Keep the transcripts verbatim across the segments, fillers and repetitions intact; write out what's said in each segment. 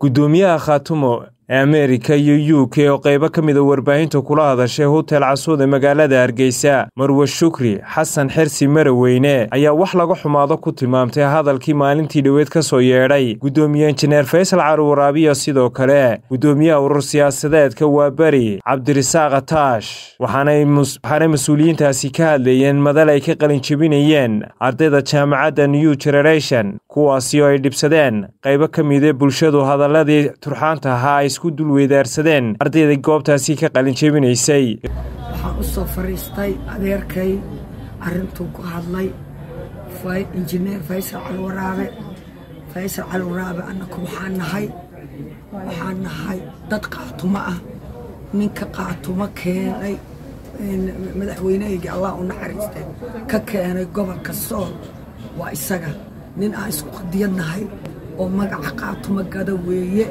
gudoomiyaha Khaatumo America iyo U K oo qaybo kamid ah warbaahinta kula hadashay hotel Casuud ee magaalada Hargeysa Marwa Shukri Xasan Xirsi Maraweyne ayaa wax laga xumaado ku tilmaamtay hadalkii maalintii dhaweed ka soo yeedhay gudoomiyaha Injineer Faysal Carwaraabiya sidoo kale gudoomiyaha urur siyaasadeedka Waabari Cabdirasaaq Taash waxaana mas'uuliyiintaasi ka hadlayeen madal ay ka qalin jabinayeen ardayda jaamacadda New Generation kuwaasi oo ay dhibsadeen qaybo kamid ah bulshadu hadaladii turxaanta ahaa isku dul weedaarsadeen ardayda goobtaasi ka qalin jabinaysay waxaan u soo fariistay adeerkay arintuu ku hadlay fay injineer Faysal Carwaraabe Faysal Carwaraabe annaku waxaan nahay waxaan nahay dad qaatuma ah ninka qaatuma keenay madaxweyneyga Allah u naxariistay ka keenay gobolka Sool waa isaga nin aan isku qadiyadnahay oo magaca qaatuma gada weeye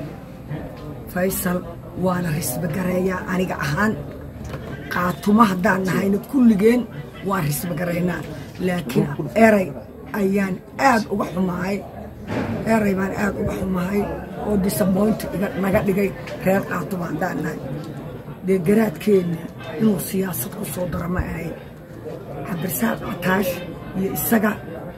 Faysal waana risba gareeyaa aniga ahaan qaatuma hadaan nahayna kulligeen waa risba gareynaa laakiin eray ayaan aad uga xumahay eray baan aad uga xumahay oo disappoint naga dhigay reer qaatuma hadaan nahay de garaadkeena inuu siyaasad ku soo daro ma ahay Cabdirasaaq Taash iyo isaga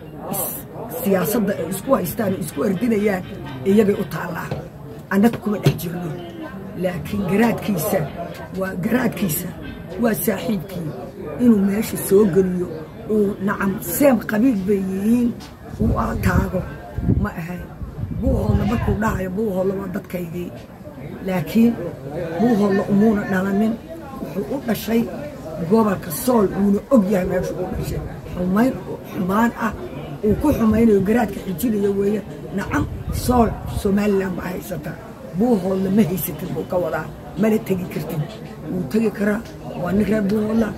siyaasadda isku haystaan isku ardinayaan iyaga u taalaa أنا كم أحجرنا لكن جراد كيسة وجراد كيسة وساحبك إنه ماشي سوقنيو ونعم سام قبيل بيين وأتاعه ما هاي بوه الله بكو داعي بوه الله ودت كيدي لكن بوه الله أمورنا نعمين وحقوق الشيء جواب كسول من أبيع ماشي شيء حمين حمان أ وكل حمين وجراد كحجيلي يوية نعم صار سوماليا ما هي ستا بوه ولا ما هي ست البوكولا ما تجي كرتين وتجي كرا ونقرأ بوه ولا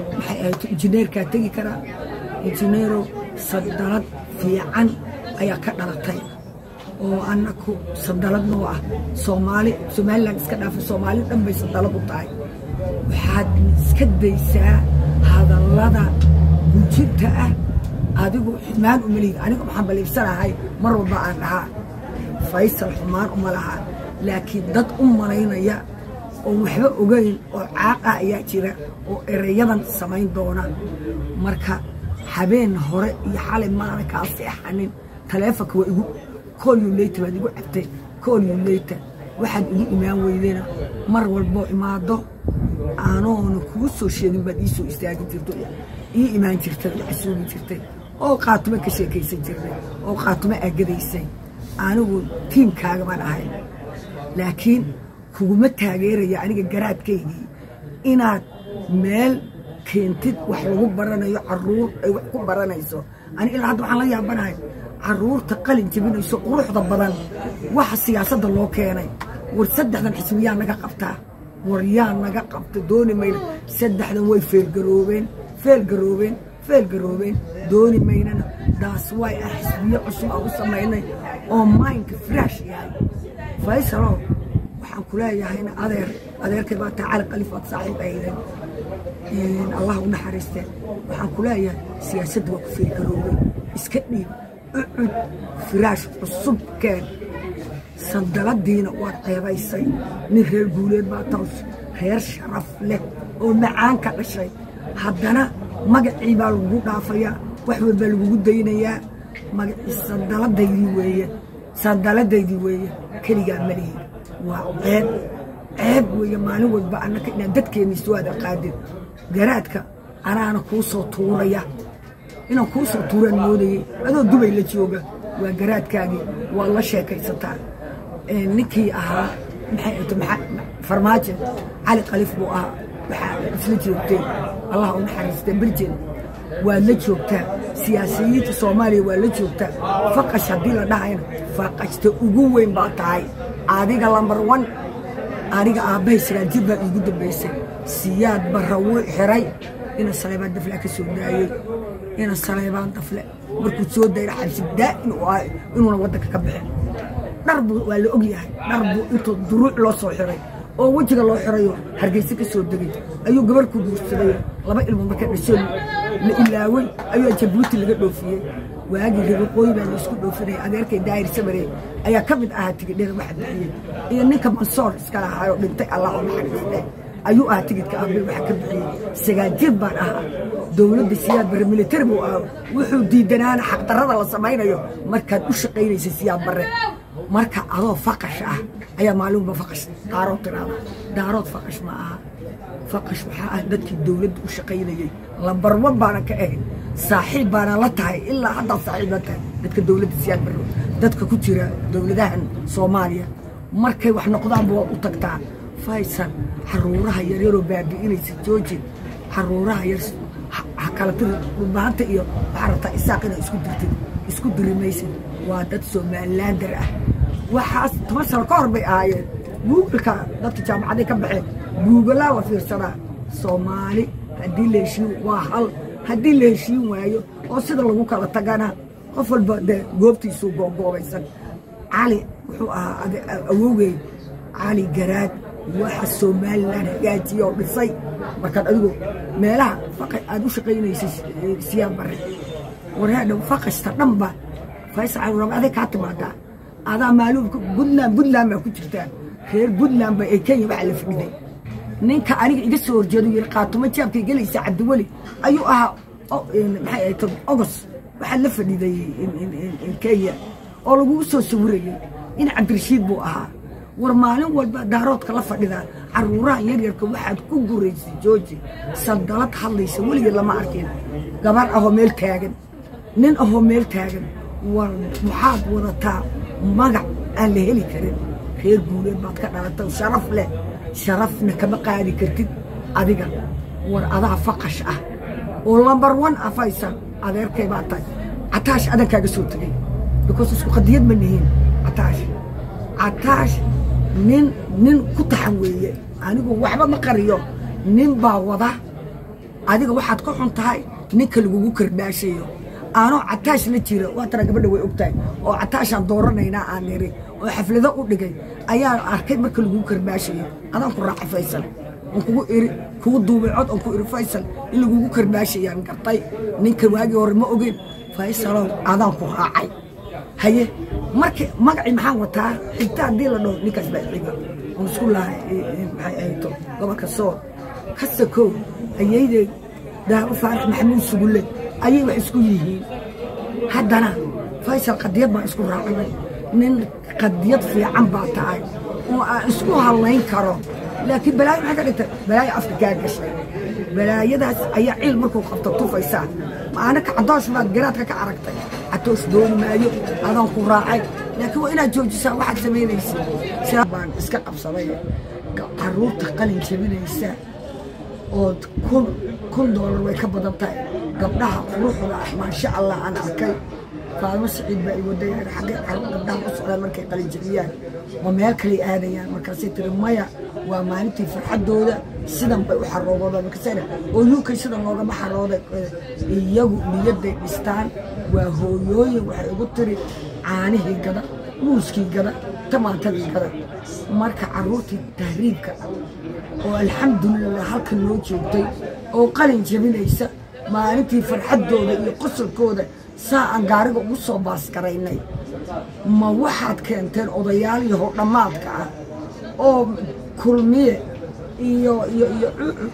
إنجنير كتجي كرا إنجنيرو صدرت في عن أي كنالتين وأنكو صدرت نوع سومالي سوماليا كذا في سومالي لما بيصدرت بتاعي وحد كديسة هذا اللذا وجدته هذه حمان أملي أنا محمد اللي بسرعة هاي مرة ضاعنها فيصل حمان أملها لكن ضد أمنا يا ومحبة وجين وعاقة يا ترى ورياضا سمين دونا مركا حبين هراء يحال ما أنا كاسح عنين ثلاثة ويقول كل يوم ليت ما يقول أبتي كل يوم ليت واحد يجي إمام ويدينا مرة والبو إمام ضو أنا ونكوسو شيء بديسو استعجل ترتوي إيه إمام ترتوي عسوي ترتوي أو قاتمة كشيء كيسن جرّي أو قاتمة أجريسين أنا أقول تيم كارمان هاي لكن حكومة تغيير يعني الجراد كيجي إن مال كنتد وحروب برنا يعرور وحكومة برنا يسوع أنا إلا هذا على يا بناي عرور تقل أنت بينه يسوع روح ضبطان واحد سياسة الله كيني ورصدق عن حسمية نجا قبتها وريان نجا قبت دوني ميل صدق عن وين في الجروبين في الجروبين في الجروبين دوني ميننا داس واي أحسبية عشان أو سمعنا أو ماينك فريش يعني فايسرو وحن كلها يا هنا أدير أدير كذا تعال قليفات صاحب أيضا إن الله ونحرسته وحن كلها يا سياسة وقف الجروبين اسكتني فراش الصب كان صندلات دينا وطيبة يصير نهر الجولين باتوس خير شرف له ومعانك الشيء حدنا magacii baa lagu dhaafaya wax walba lagu daynaya magaci sandaladaydi weeye sandaladaydi weeye kaliya malihi waa ceeb ceeb weeye maalin walba annaka inaan dadkeena iswaada qaadin garaadka anaana ku soo tuuraya inaan ku soo tuuran moodayay adoo dubay la jooga waa garaadkaagi waa la sheekaysataa ee ninkii ahaa maxay inta farmaajo cali qalif buu ahaa isla joogtay Allah u naxariistay birjin waa la joogtaa siyaasiyiinta Soomaaliya waa la joogtaa faqash hadii la dhahayna faqashta ugu weyn baa tahay adiga number one adiga aabay siraajib ugu dambeysay siyaad barawo xiray ina saleebaan dafla ka soo daayay ina saleebaan dafla markuu soo daayay xabsi daa'in oo inuu wadanka ka bixin darbu waa la og yahay darbu intuu duruuc loo soo xiray oo wajiga loo xirayo Hargeysa ka soo degay ayuu gabar ku guursaday laba ilmo marka dhashay la ilaaway ayuu Jabuuti laga dhoofiyay waagi laga qoy baa isku dhoofinay adeerkay daayir samare ayaa ka mid ah tigidhada waxa bixiyay iyo ninka Mansoor iska lahayo dhintay Allah u naxariistay ayuu ah tigidhka abay waxa ka bixiyay sagaajib baan ah dawladda siyaad bar military buu ah wuxuu diidanaan xaq darrada la sameeyo markaad u shaqeynaysa siyaad bare marka adoo faqash ah ayaa maaluumba faqash daarood tiraada daarood faqash ma aha faqash waxa ah dadkii dawladda u shaqeynayay lambar one baana ka ahayn saaxiib baana la tahay ilaa hadda saaxiib la tahay dadka dawladda siyaad bare dadka ku jira dawladahan Soomaaliya markay wax noqdaan buu u tagtaa Faysal xaruuraha yaryaro baabi'inaysa joojin xaruuraha yar kala tir baahanta iyo xarata isaaqina isku dirtay isku dirimaysan waa dad Somalilander ah waxaas toban ka hor bay ahaayeen Google-ka dadka jaamacada ka baxay Google la fiirsana Soomaali hadii la heshiin waa hal hadii la heshiin waayo oo sida lagu kala tagana qof walba goobtiisu go'go'aysan Ali wuxuu ahaa awowgay Ali Garaad waxa Somaliland hagaajiyo dhisay marka adigu meelaha faqay aad u shaqeynaysid siyaab bare waraad faqasta dhanba Faysal Al-Rabi aday ka timaada ada maaluub Puntland Puntland ma ku jirtaa reer Puntland ba ay Kenya waxa la fiday ninka aniga iga soo horjeedo yir qaatumo jaabkay galaysa Cabdiwali ayuu ahaa maxay ay tahay August waxa la fiday in Kenya oo lagu soo sawirayay in Cabdirashiid buu ahaa war maalin walba daaroodka la fadhida caruuraha yar yarka waxaad ku gureysay jooji sadalad hadlaysa waligeed lama arkin gabar ahoo meel taagan nin ahoo meel taagan war waxaad wadataa magac aan la heli karin reer guuleed baad ka dhalatay sharaf leh sharafna kama qaadi kartid adiga war adaa faqash ah oo number one ah Faysal adeerkay baa tahay Ataash adan kaaga soo tagay because isku qadiyad ma nihiin Ataash Ataash nin nin ku taxaweeye anigu waxba ma qariyo nin baa wada adiga waxaad ku xun tahay ninka lagu karbashayo aano Ataash la jiro waa tara gabadha way ogtahay oo Ataashan dooranayna aan niri oo xaflado u dhigay ayaa arkay marka lagu karbashayo adan ku raaxay Faysal oo kugu iri kugu duubay cod oo ku iri Faysal in lagu karbashayaan gartay ninka waagi hore ma ogeen Faysal adan ku raacay haye marka magaci maxaan wataa inta hadii la dhaho ninkaas baa xiga oo isku laahay maxay ay to gobolka soo kasako ayayde daa Faarax Maxamuud Sugulle ayay wax isku yihiin haddana Faysal qadiyad baa isku raacay nin qadiyad fiican baa tahay oo isku halayn karo laakiin balaayo maxay ka dhigtay balaayo afka ka gashay balaayadaas ayaa cilm markuu qabto tufaysa maana ka cadoosh ma garaadka ka aragtay atoosh doon maayo adan ku raacay laakiin waa inaad joojisaa waxaad sameynaysaa shaabaan iska qabsaday caruurta qalin jabinaysa oo kun kun dollar way ka badan tahay gabdhaha quruxda ma sha Allah aan arkay Faalmo Saciid baa igu dayay xagga gabdhaha u socdaan markay qalin jabiyaan oo meel kale aadayaan markaasay tiri maya waa maalintii farxadooda sidan bay u xaroobada markaasay oo yuukay sidan looga maxarooday iyagu niyadday dhistaan waa hooyooyin waxay ugu tiri caanihii gada muuskii gada tamaantadii gada marka caruurtii tahriibka oo alxamdulillah halka loo joogtay oo qalin jabinaysa maalintii farxadooda iyo qosolkooda saan gaariga ugu soo baas garaynay ma waxaad keenteen odayaal iyo dhamaadka ah oo kulmiye iyo iyo iyo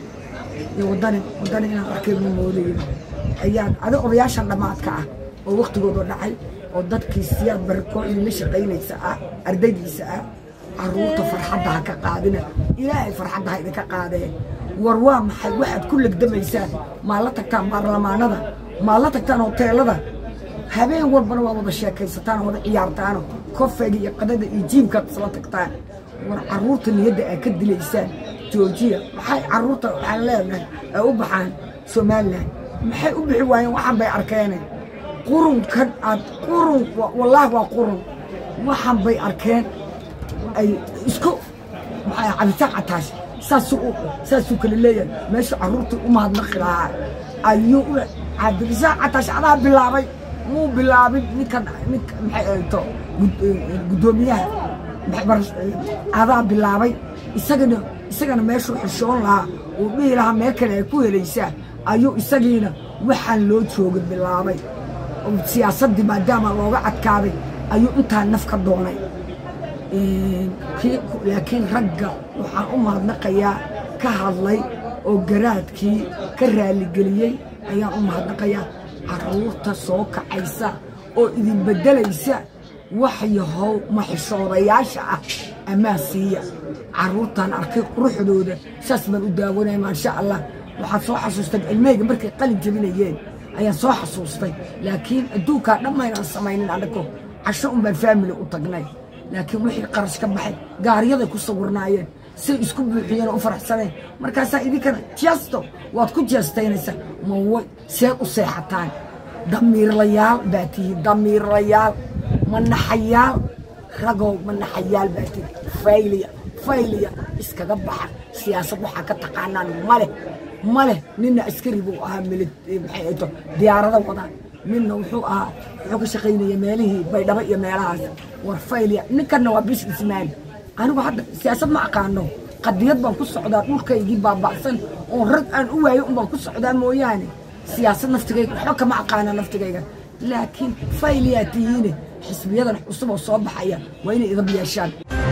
iyo wadani wadani inaan arkay moodeeyay ayaan ada odayaashan dhamaadka ah oo waqtigooda dhacay oo dadkii siyaad barko in la shaqeynaysa ah ardaydiisa ah caruurta farxadda ka qaadina ilaahay farxadda idinka qaadee war waa maxay waxaad ku lagdamaysaa ma la tagtaan baarlamaanada ma la tagtaan hoteelada habeen walbana waa wada sheekaysataan wada ciyaartaan kofeega iyo qadada iyo jiimka isla tagtaan war caruurta niyadda ay ka dilaysaan joojiya maxay caruurta waxaan leenahay ay u baxaan Soomaaliland maxay u bixi waayeen waxaan bay arkeen qurun kan aad qurun wallahi waa qurun waxaan bay arkeen ay isku maxay cabitaan Ataash saasu saasu kale leeyahay meesha caruurta u mahadnaqi lahaa ayuu Cabdirashaaq Ataash adaa bilaabay muu bilaabin ninkan maxay ay to gudoomiyaha adaa bilaabay isagana isagana meeshuu xishoon lahaa uu dhihi lahaa meel kale ay ku helaysaa ayuu isagiina waxaan loo jooga bilaabay siyaasaddii maadaama looga adkaaday ayuu intaa naf ka doonay laakiin ragga waxaan u mahadnaqayaa ka hadlay oo garaadkii ka raaligeliyey ayaan u mahadnaqayaa carruurta soo kacaysa oo idin beddelaysa wax yahow maxishoodayaasha ah amaa siiya carruurtaan arkay quruxdooda saas baan u daawanaya maasha allah waxaad soo xasuustay cilmeyga markay qalin jabinayeen ayaan soo xasuustay laakiin adduunkaa dhammaynaan samaynin annago casho un baan faamili u tagnay laakiin wixii qarash ka baxay gaariyaday ku sawirnaayeen say isku buuxiyeen oo u faraxsaneen markaasaa idinkana jeesto waad ku jeestaynaysaa ma way seed u seexataan damiirlayaal baa tihiin damiirlayaal manaxayaal ragow manaxayaal baa tihiin fayliya fayliya iskaga baxa siyaasad waxaa ka taqaanaan maleh maleh nina askari buu ahaa milid maxay ahayto diyaarada wadaan midna wuxuu ahaa wuxuu ka shaqaynaya meelihii baydhabo iyo meelahaas war fayliya ninkanna waa businessman anigu hadda siyaasad ma aqaano qadiyad baan ku socdaa dhulkaygii baaba'san oo rag aan u waayo un baan ku socdaa mooyaane siyaasad naftigayga waxba kama aqaana naftigayga laakiin fayliyaa tihiine xisbiyadan cusub oo soo baxaya waa inay idab yeeshaan